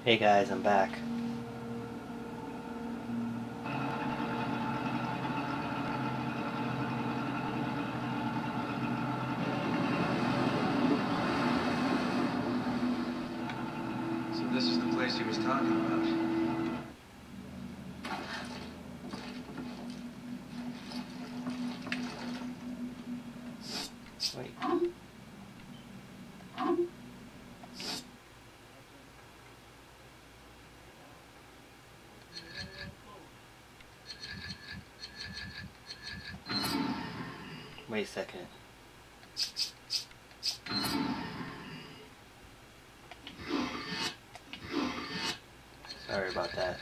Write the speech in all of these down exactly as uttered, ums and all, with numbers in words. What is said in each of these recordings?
Hey guys, I'm back. So this is the place he was talking about. Wait. Wait a second. Sorry about that.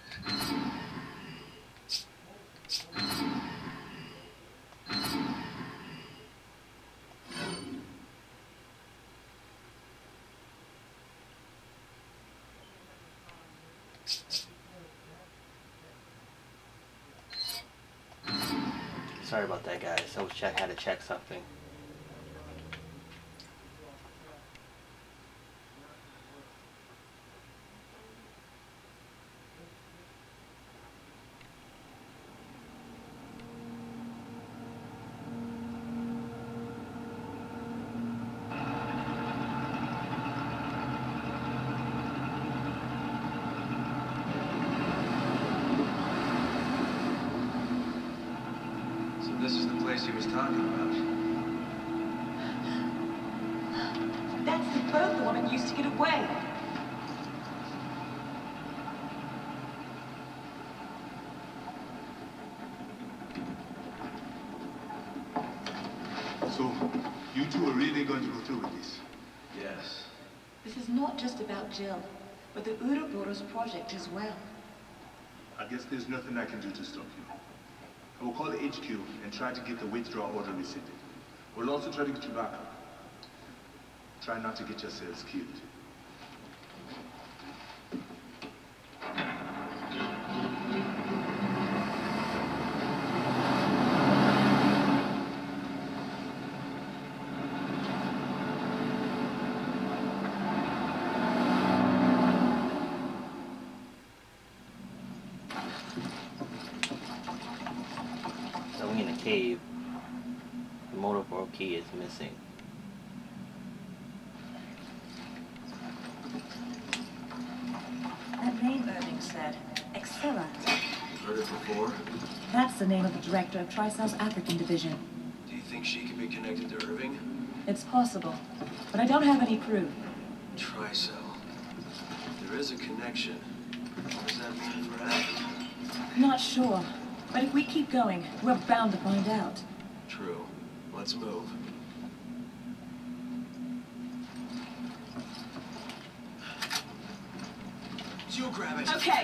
Sorry about that, guys. I was check had to check something. So this is the place he was talking about. That's the boat the woman used to get away. So, you two are really going to go through with this? Yes. This is not just about Jill, but the Ouroboros project as well. I guess there's nothing I can do to stop you. I will call H Q and try to get the withdrawal order rescinded. We'll also try to get you back up. Try not to get yourselves killed. So we in a cave. The motorboat key is missing. That name Irving said, Excella. Heard it before? That's the name of the director of Tricell's African division. Do you think she can be connected to Irving? It's possible, but I don't have any proof. Tricell. If there is a connection, what does that mean for Africa? Not sure, but if we keep going, we're bound to find out. True. Let's move. You grab it. Okay.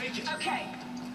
Take it. Okay.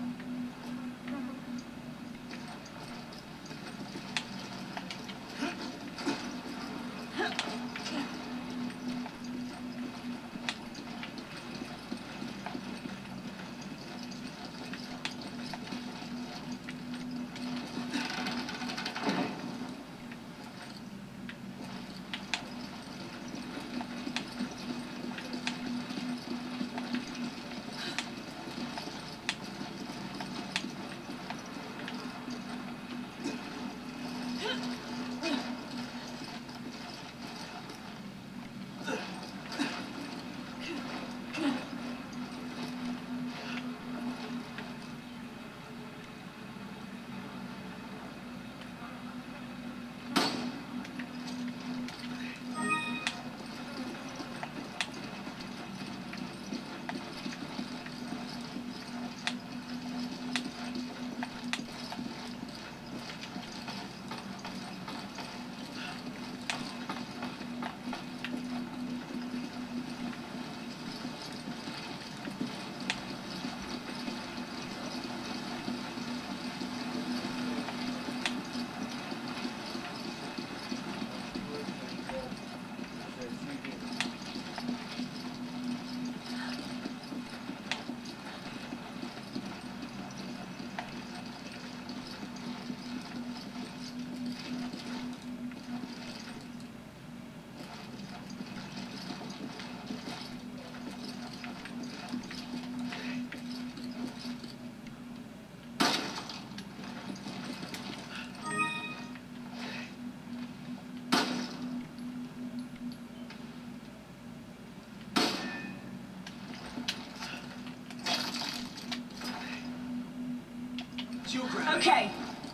You grab it. Okay.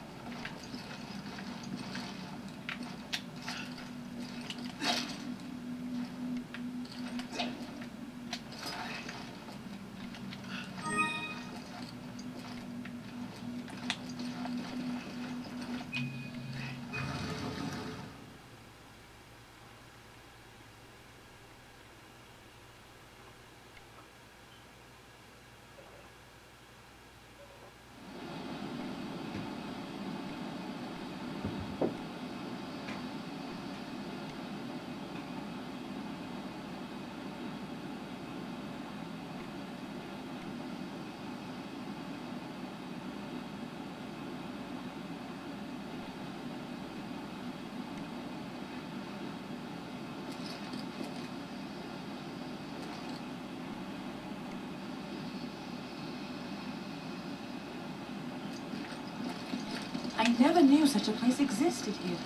I never knew such a place existed here.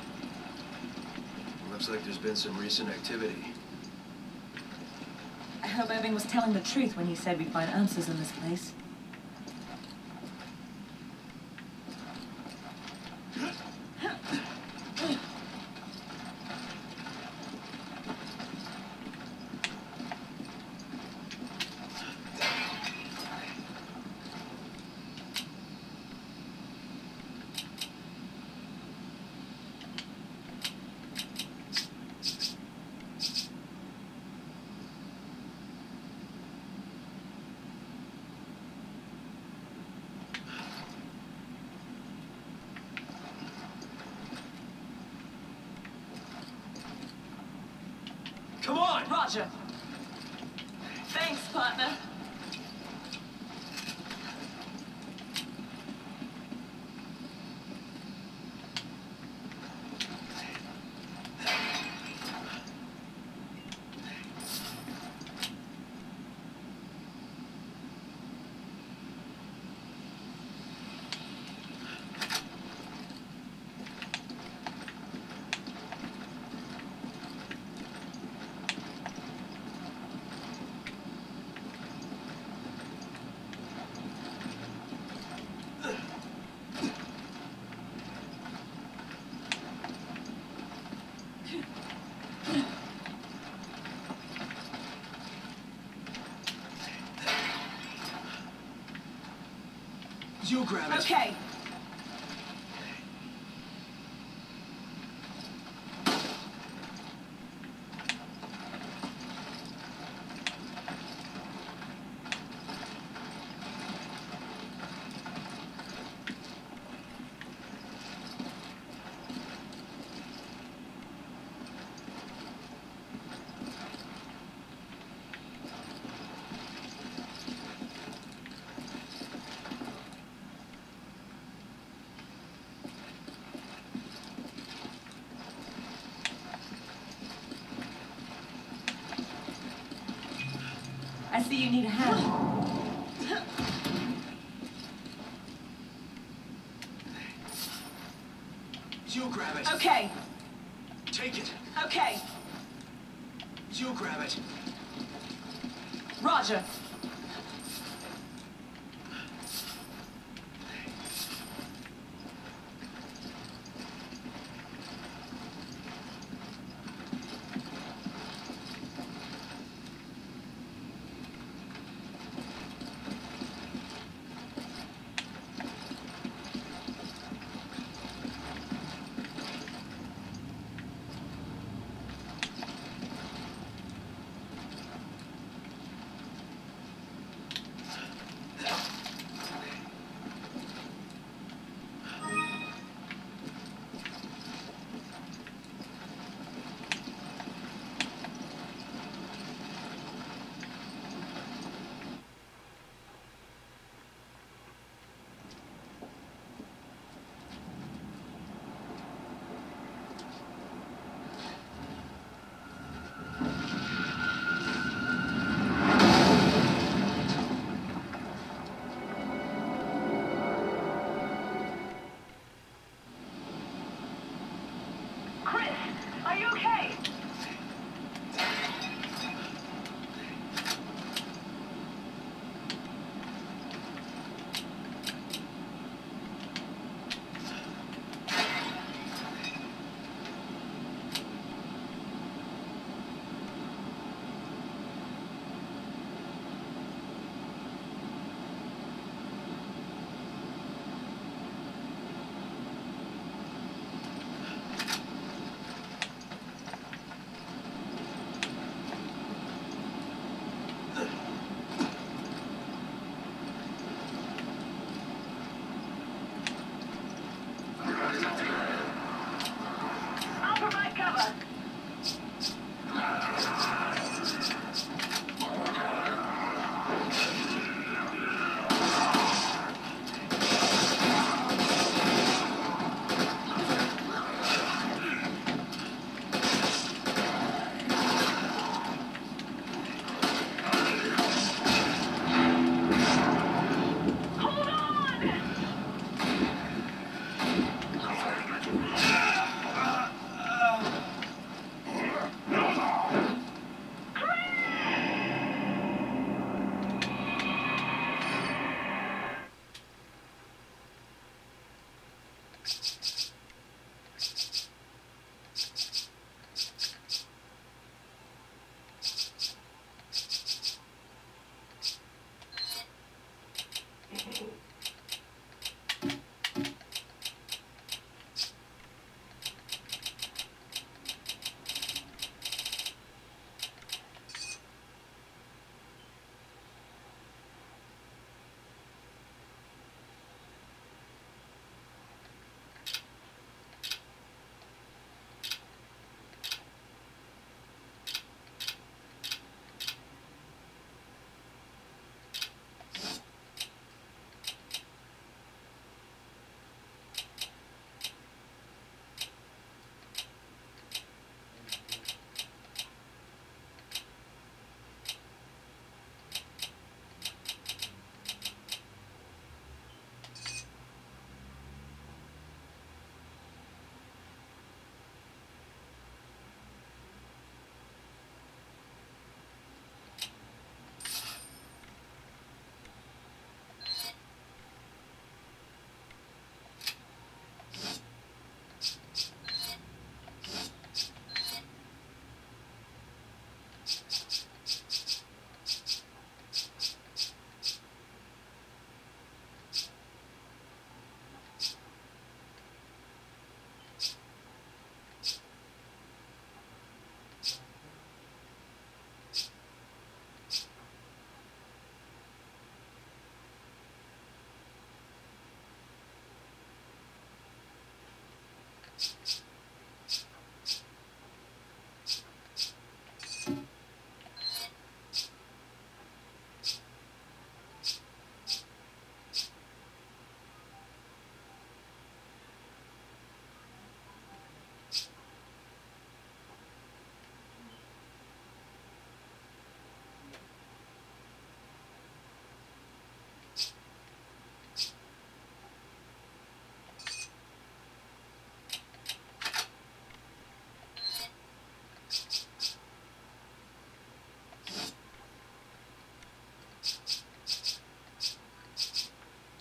Looks like there's been some recent activity. I hope Irving was telling the truth when he said we'd find answers in this place. Come on! Roger. Thanks, partner. You grab it. Okay. see you need a hand. You grab it. Okay. Take it. Okay. You grab it. Roger. Are you okay? I'll provide cover. Hold on!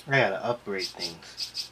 I gotta upgrade things.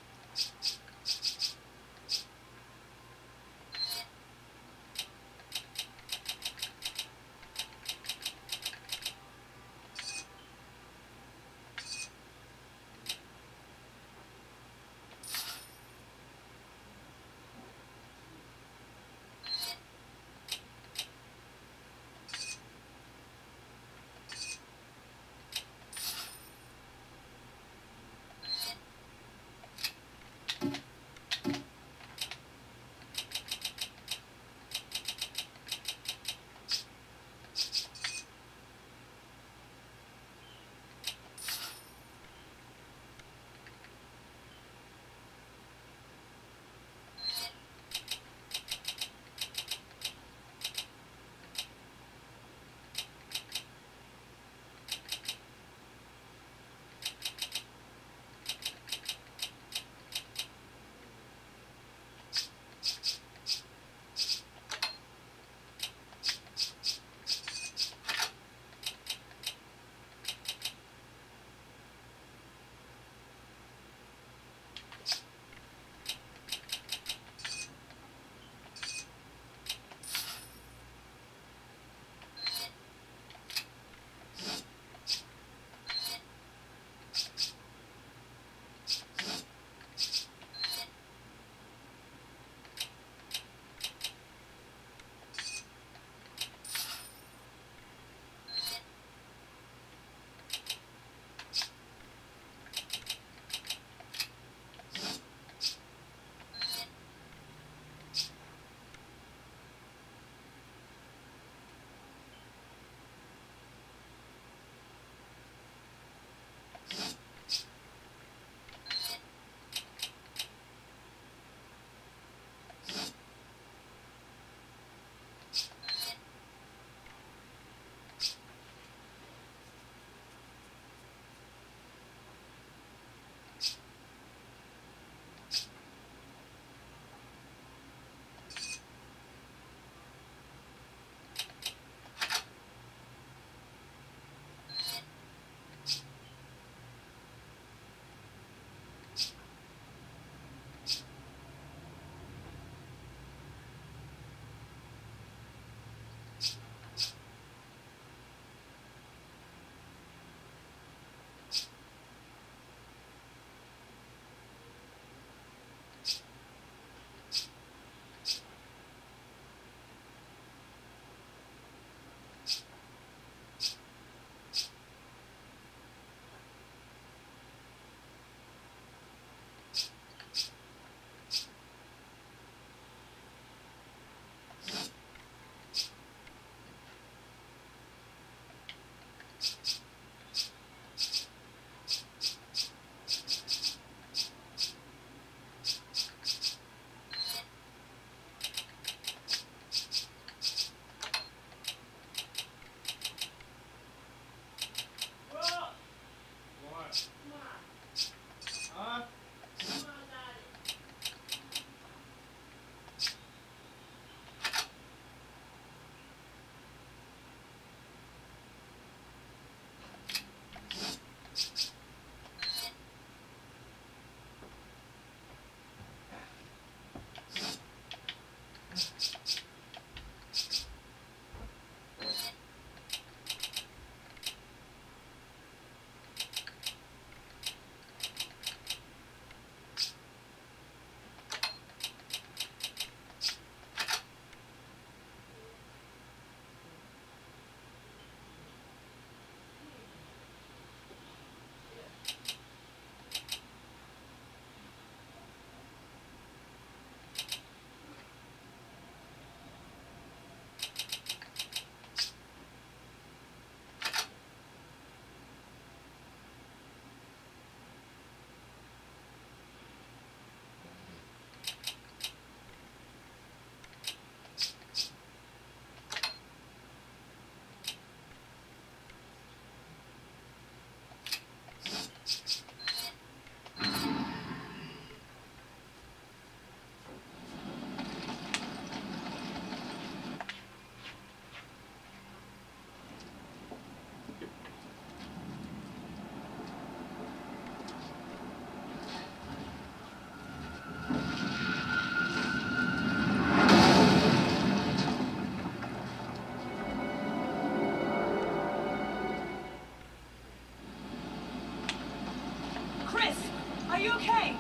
Are you okay?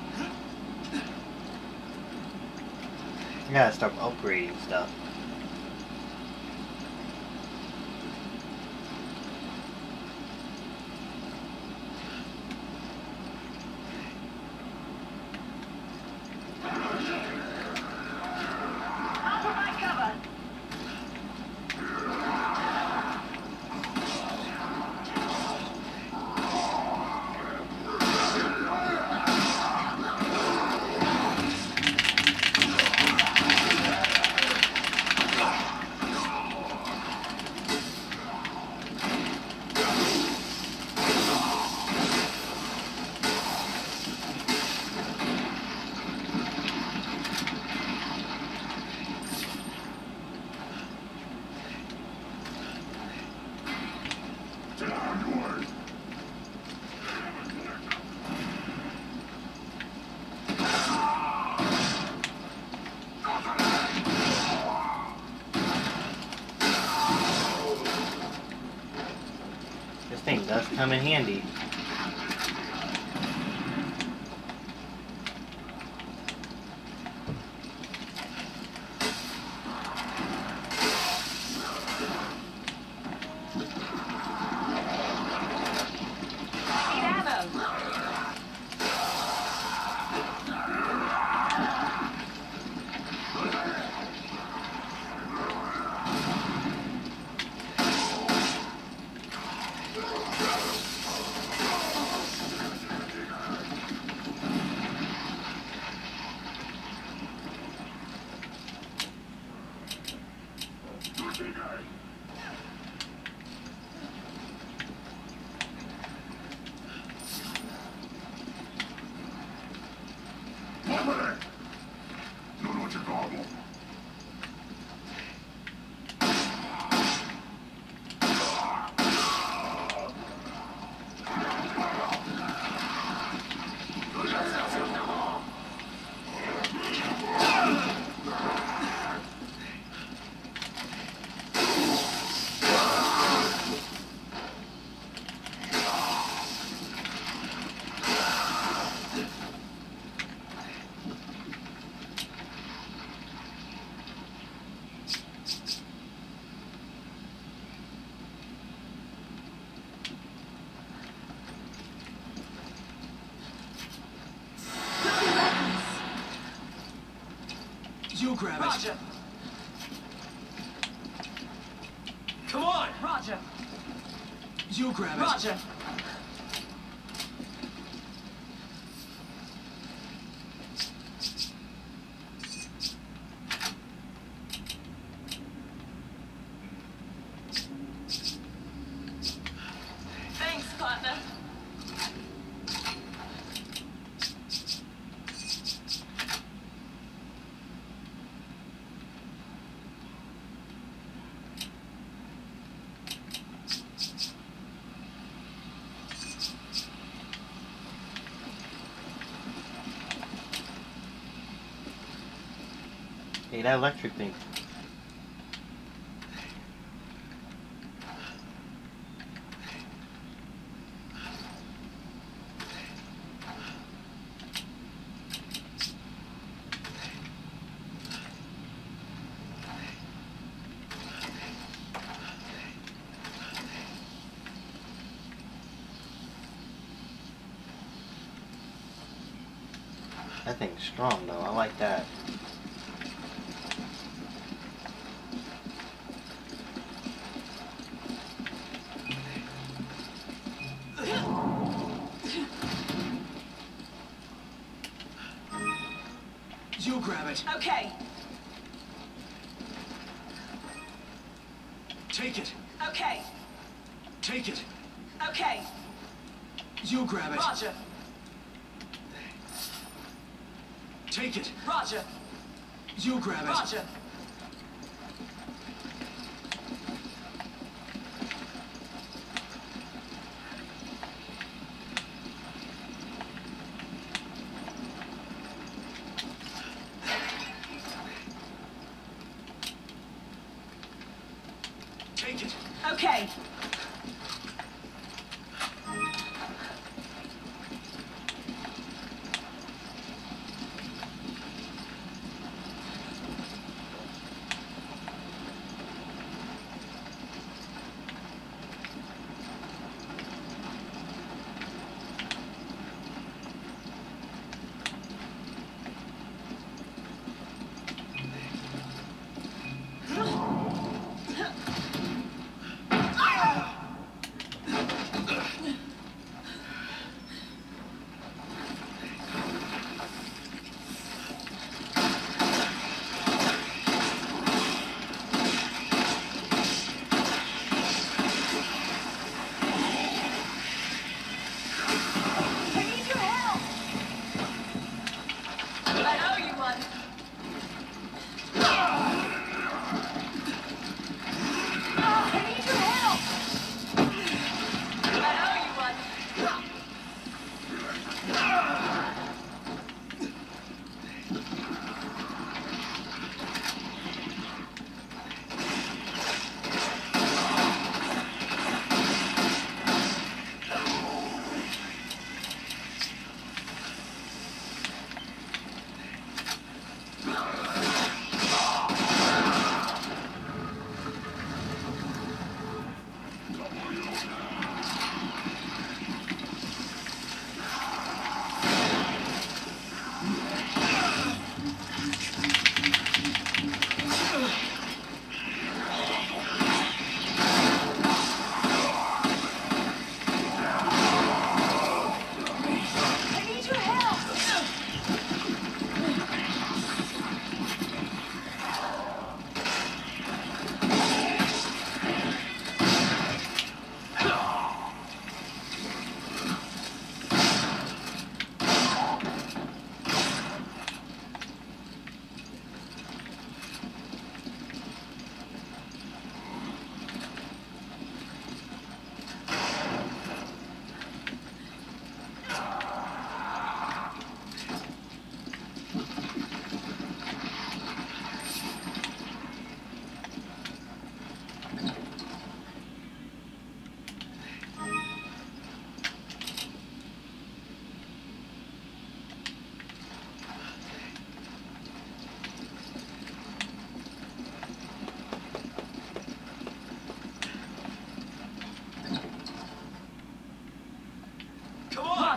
I gotta start upgrading stuff. I'll provide cover. This thing does come in handy. Need ammo. You grab it. Roger. Come on. Roger. You grab it. Roger. Thanks, partner. Hey, that electric thing. That thing's strong though, I like that. You grab it. Okay. Take it. Okay. Take it. Okay. You grab it. Roger. Take it. Roger. You grab it. Roger. Take it. Okay.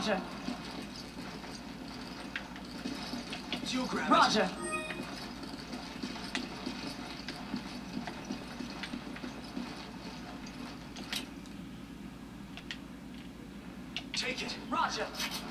Roger. You grab Roger. it. Take it. Roger.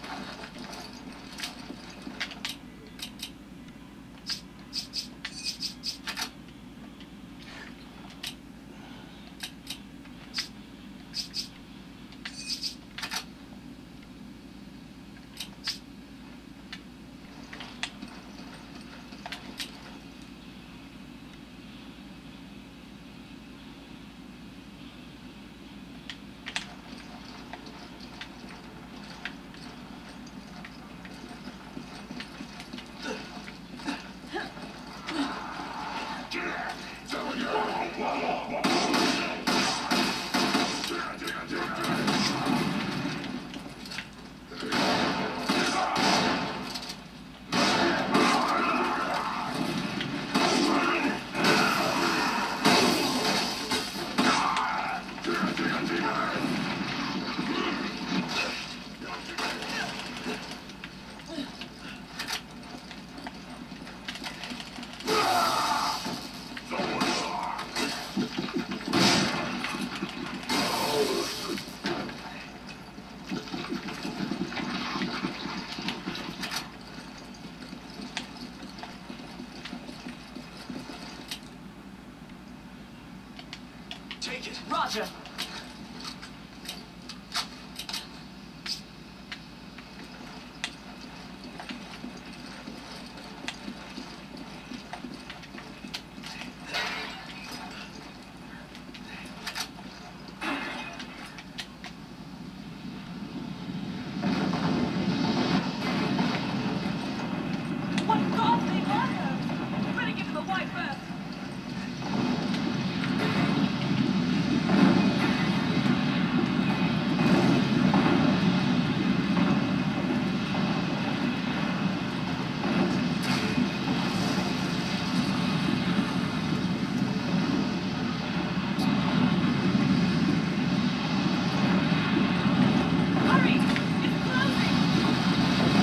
Take it. Roger. What godly honor! Better get to the white first. Hurry! It's closing!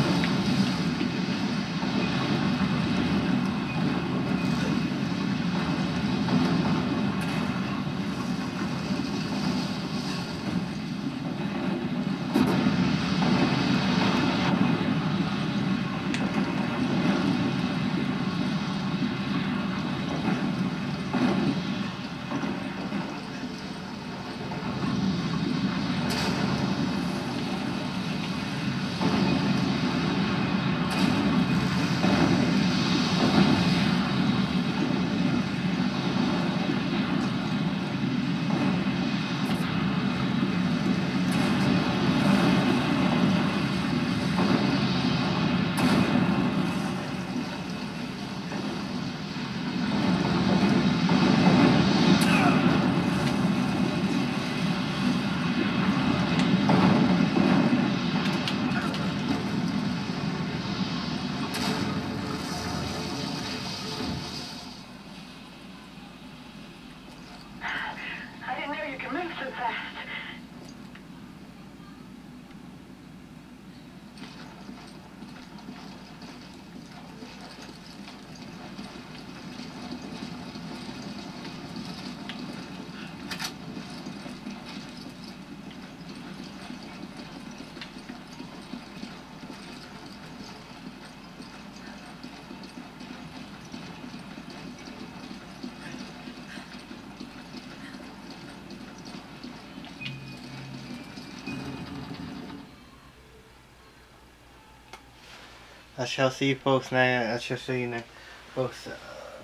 I didn't know you could move so fast. I shall see you folks now. I shall see you now, folks. Uh,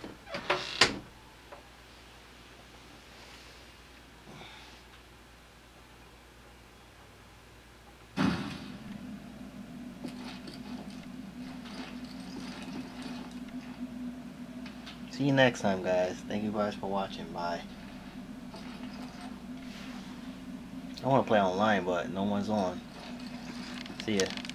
See you next time, guys. Thank you guys for watching. Bye. I want to play online, but no one's on. See ya.